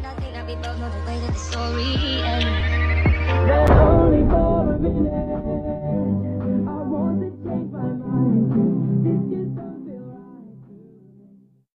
nothing, I be don't know the way that the story ends. That only for a minute.